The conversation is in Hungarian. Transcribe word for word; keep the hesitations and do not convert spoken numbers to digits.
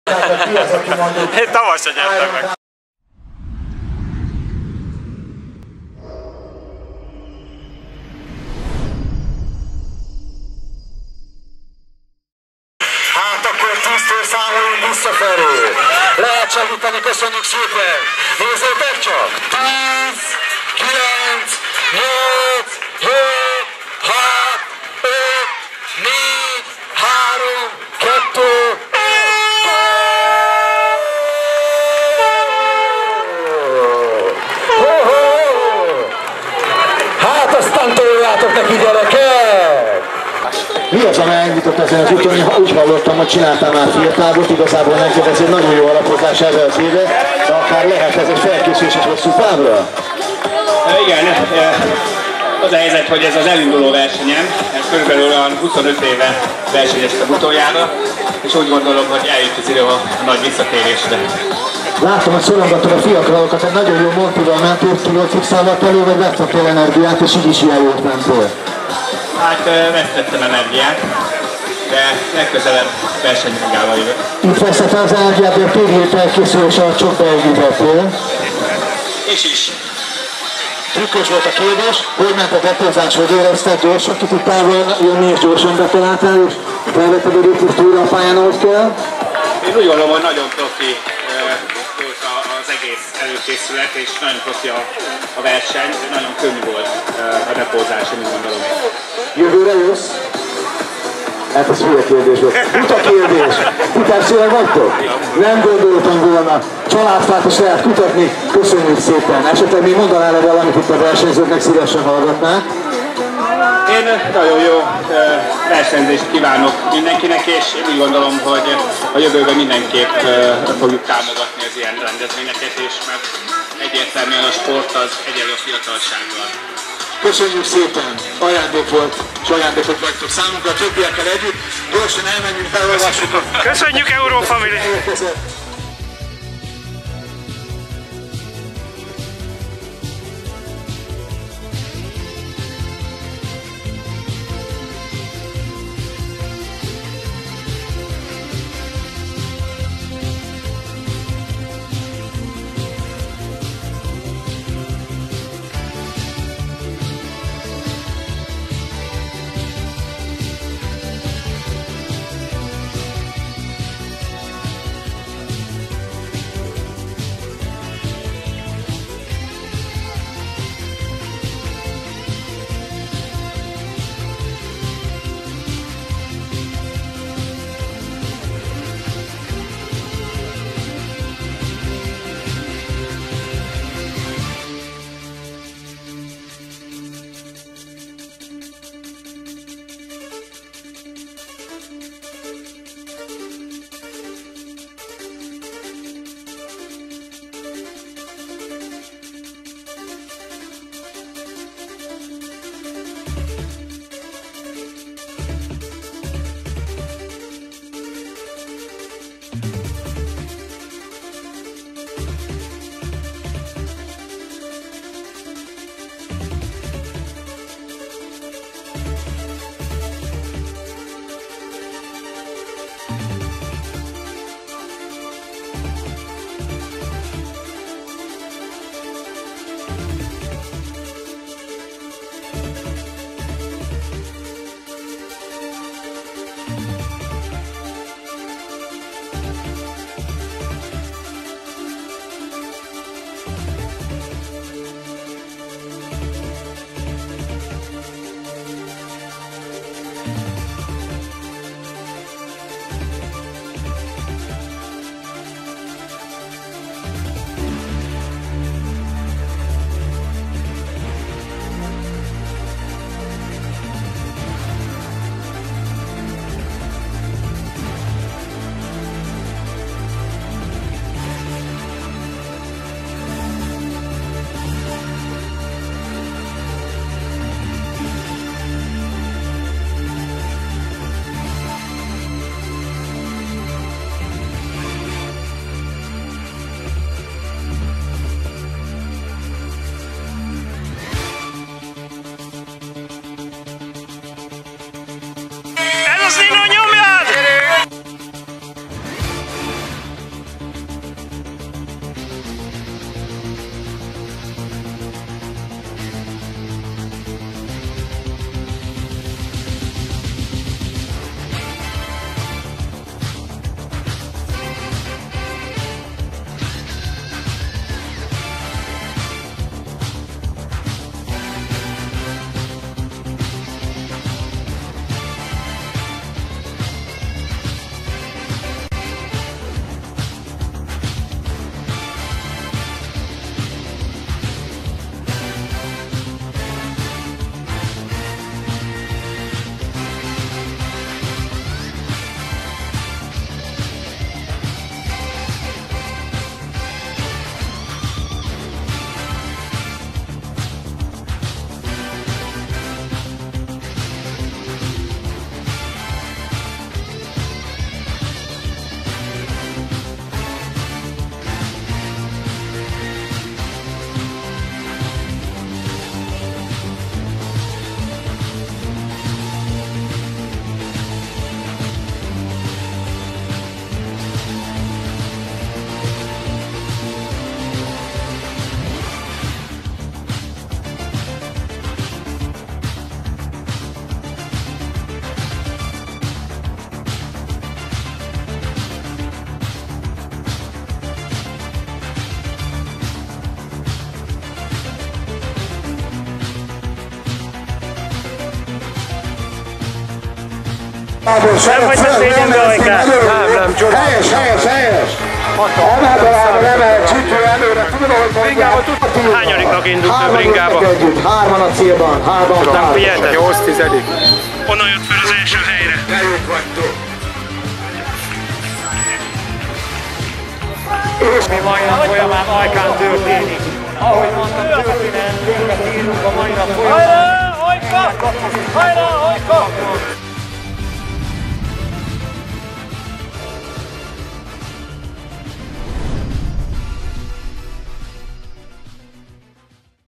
Én tavasszal nyertem meg. Hát akkor tíztől számolunk visszafelé. Lehet segíteni, köszönjük szépen. Nézzétek csak. tíz, kilenc, nyolc, hét, hat, öt, négy, három, kettő, hát aztán toljátok neki, gyerekek! Mi az, amely elindított ezen az úton? Úgy hallottam, hogy csináltam már fiatágot, igazából neked ez egy nagyon jó alapozás erre az évre, de akár lehet ez egy felkészülés és hosszú távra? Igen, az a helyzet, hogy ez az elinduló versenyem, körülbelül olyan huszonöt éve versenyeztem utoljára, és úgy gondolom, hogy eljött az idő a nagy visszatérésre. Látom, hogy szorongattad a fiatalokat, egy nagyon jó Montival mentél, tudod fixálvat elő, vagy vettettél energiát, és így is ilyen jót mentél? Hát vesztettem energiát, de legközelebb versenymagával jövök. Itt vesztettem az energiát, de a két hét elkészülés alatt csak beegyítettél. És is. Trükkös volt a kérdés, hogy ment a tetőzás, hogy érezted gyorsan, ki tudtál jönni és gyorsan betaláltál, és felvetted a röpust újra a pályán, ahogy kell? Én úgy gondolom, hogy nagyon profi volt az egész előkészület, és nagyon profi a, a verseny, nagyon könnyű volt a depózás, én úgy gondolom. Jövőre jössz? Hát ez hülye kérdés volt. Buta kérdés. Futárszőleg vagytok? Nem gondoltam volna. Családfát is lehet kutatni. Köszönjük szépen. Esetleg még mondanál-e valamit itt a versenyzőknek, szívesen hallgatnák? Én nagyon jó versenyzést kívánok mindenkinek, és én úgy gondolom, hogy a jövőben mindenképp fogjuk támogatni az ilyen rendezvényeket, és mert egyértelműen a sport az egyenlő a fiatalsággal. Köszönjük szépen! Ajándék volt, és ajándékot vagytok számunkra, a többiekkel együtt. Gyorsan elmenjünk, felolvassuk a... Köszönjük, Eurofamily! akkor Nem hagyta szégyenbe Ajkát. Nem, nem, Gyuri. Helyes, helyes, helyes. Emeld a lábad, emeld, csütjön előre. Tudom, hogy mondják. Hányadiknak indult Bringába? Hárman a célban, hárman Nem pár. figyelted? nyolc tizedik. Onnan jött fel az első helyre. De jók vagytok. És mi mai nap folyamán Ajkán történik. Ahogy mondtam, történelmi véget írunk a mai nap folyamán. Hajrá, Ajka! Hajrá, Ajka!